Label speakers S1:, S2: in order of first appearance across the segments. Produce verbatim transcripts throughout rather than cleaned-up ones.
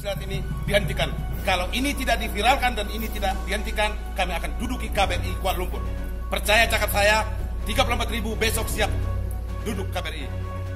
S1: muslihat ini dihentikan. Kalau ini tidak diviralkan dan ini tidak dihentikan, kami akan duduki K B R I Kuala Lumpur. Percaya cakap saya, tiga puluh empat ribu besok siap duduk K B R I.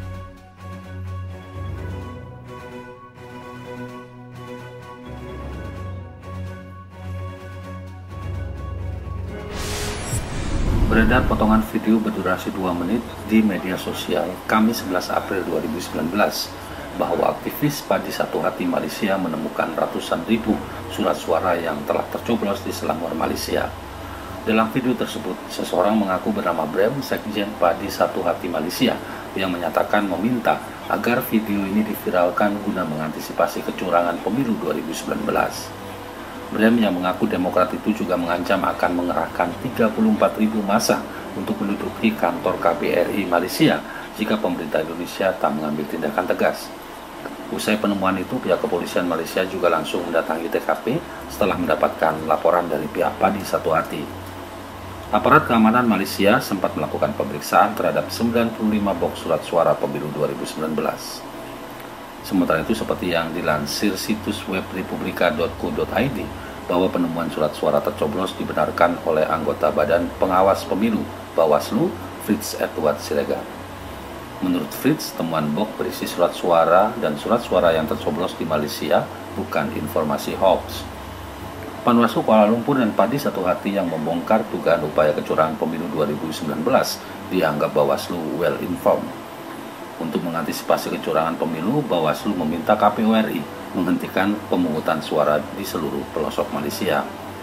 S2: Beredar potongan video berdurasi dua menit di media sosial Kamis sebelas April dua ribu sembilan belas bahwa aktivis Padi Satu Hati Malaysia menemukan ratusan ribu surat suara yang telah tercoblos di Selangor, Malaysia. Dalam video tersebut, seseorang mengaku bernama Brem, Sekjen Padi Satu Hati Malaysia, yang menyatakan meminta agar video ini diviralkan guna mengantisipasi kecurangan pemilu dua ribu sembilan belas. Brem yang mengaku Demokrat itu juga mengancam akan mengerahkan tiga puluh empat ribu massa untuk menduduki kantor K B R I Malaysia jika pemerintah Indonesia tak mengambil tindakan tegas. Usai penemuan itu, pihak kepolisian Malaysia juga langsung mendatangi T K P setelah mendapatkan laporan dari pihak Padi Satu Hati. Aparat keamanan Malaysia sempat melakukan pemeriksaan terhadap sembilan puluh lima box surat suara pemilu dua ribu sembilan belas. Sementara itu, seperti yang dilansir situs web republika dot co dot i d, bahwa penemuan surat suara tercoblos dibenarkan oleh anggota Badan Pengawas Pemilu Bawaslu, Fritz Edward Siregar. Menurut Fritz, temuan box berisi surat suara dan surat suara yang tercoblos di Malaysia bukan informasi hoax. Panwaslu Kuala Lumpur dan Padi Satu Hati yang membongkar dugaan upaya kecurangan pemilu dua ribu sembilan belas dianggap Bawaslu well informed. Untuk mengantisipasi kecurangan pemilu, Bawaslu meminta K P U R I menghentikan pemungutan suara di seluruh pelosok Malaysia.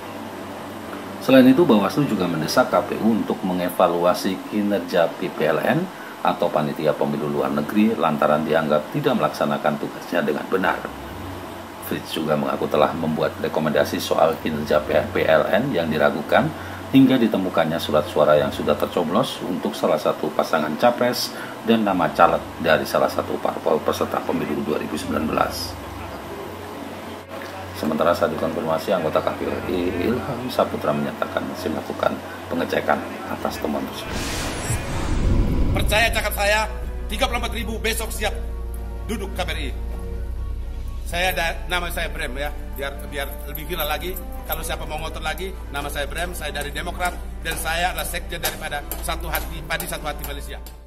S2: Selain itu, Bawaslu juga mendesak K P U untuk mengevaluasi kinerja P P L N atau Panitia Pemilu Luar Negeri lantaran dianggap tidak melaksanakan tugasnya dengan benar. Fritz juga mengaku telah membuat rekomendasi soal kinerja P L N yang diragukan hingga ditemukannya surat suara yang sudah tercoblos untuk salah satu pasangan capres dan nama caleg dari salah satu parpol peserta pemilu dua ribu sembilan belas. Sementara saat dikonfirmasi, anggota K P U R I Ilham Saputra menyatakan masih melakukan pengecekan atas temuan tersebut.
S1: Percaya cakap saya, tiga puluh empat ribu besok siap duduk K B R I. Saya ada, nama saya Brem ya, biar biar lebih viral lagi. Kalau siapa mau ngotot lagi, nama saya Brem, saya dari Demokrat dan saya adalah sekjen daripada Satu Hati Padi Satu Hati Malaysia.